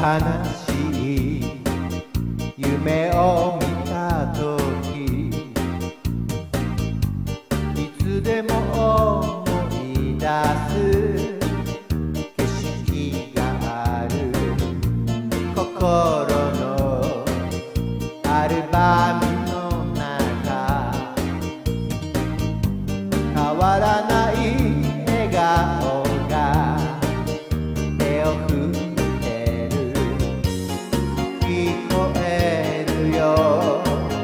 悲しい夢を見たとき、いつでも思い出す景色がある。心のアルバムの中、変わらない笑顔が手を振ってる。聞こえるよ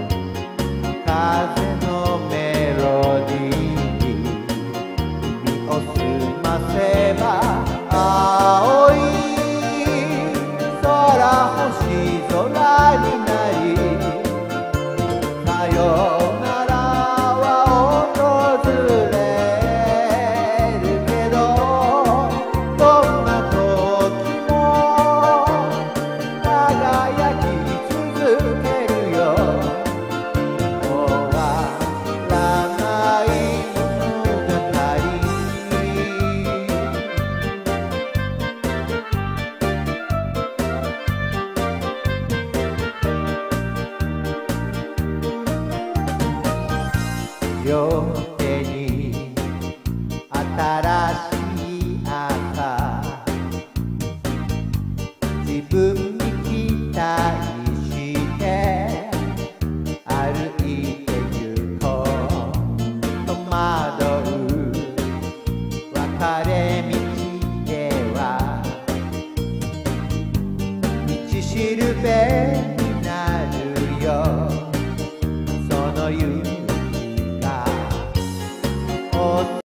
風のメロディー。耳を澄ませば青い空、星空になり、さよならは訪れるけど、どんな時も輝き続けるよ。終わらない物語。両手に新しい朝、自分に期待して歩いてゆこう。戸惑う別れ道では道しるべ